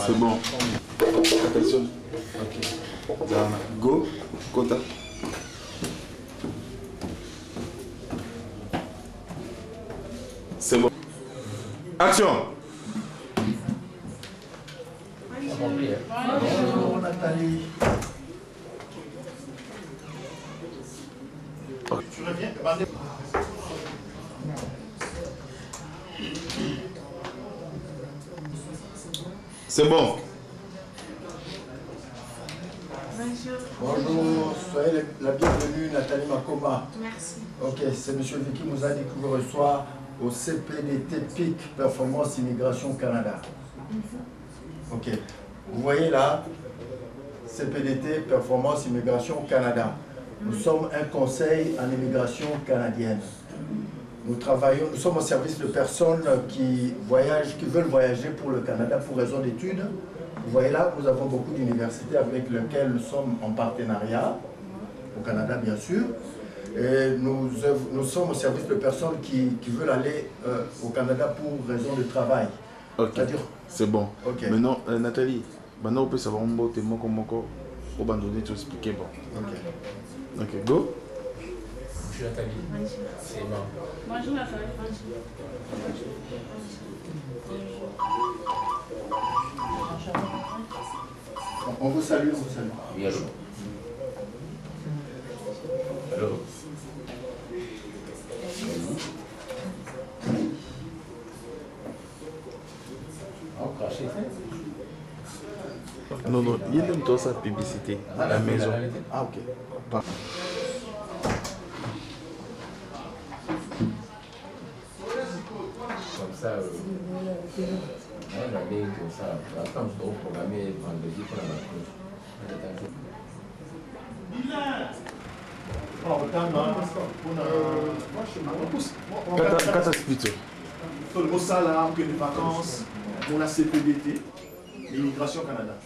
C'est bon. Attention. Ok. Go. Kota. C'est bon. Action. Bonjour Nathalie. Tu reviens. C'est bon. Bonjour. Bonjour, soyez la bienvenue Nathalie Makoma. Merci. Ok, c'est M. Vicky Mouzadi qui vous reçoit au CPDT PIC, Performance Immigration Canada. Ok, vous voyez là, CPDT Performance Immigration Canada. Nous sommes un conseil en immigration canadienne. Nous sommes au service de personnes qui veulent voyager pour le Canada pour raison d'études. Vous voyez là, nous avons beaucoup d'universités avec lesquelles nous sommes en partenariat, au Canada bien sûr. Et nous sommes au service de personnes qui veulent aller au Canada pour raison de travail. Ok, c'est bon. Okay. Maintenant, Nathalie, maintenant on peut savoir un mot, comment on va donner tout expliquer. Bon. Ok, go. Bonjour Nathalie. Bonjour. C'est Emma. Bonjour Nathalie. On vous salue, on vous salue. Oui, allô. Allô. Non, non, il aime toi sa publicité à la maison. Ah, ok. Comme ça, on a dit que ça, attends, je dois programmer vendredi pour la vacances. Kata explique. Au salaire, que les vacances, pour la CPDT, l'immigration Canada.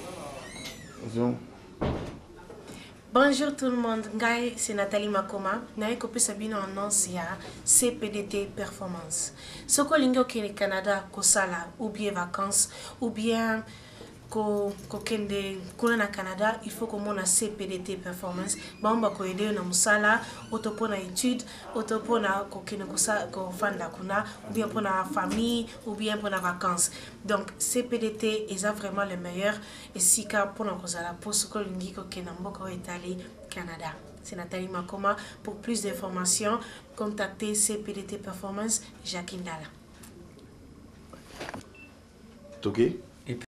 Bonjour tout le monde, c'est Nathalie Makoma. Nae kopi sabino annonce ya CPDT Performance. Soko lingo kene Canada ko sala ou bien vacances ou bien ko kende kuna na Canada, il faut que mon a CPDT Performance. Bamba ko aider na musala, otopona étude, otopona ko kene ko fanda kuna ou bien pour la famille ou bien pour la vacances. Donc CPDT est vraiment le meilleur et si ka pour na kozala pour ce que lingi ko kena mboko Italie Canada. C'est Nathalie Makoma. Pour plus d'informations, contactez CPDT Performance Jacques Indala. Ok.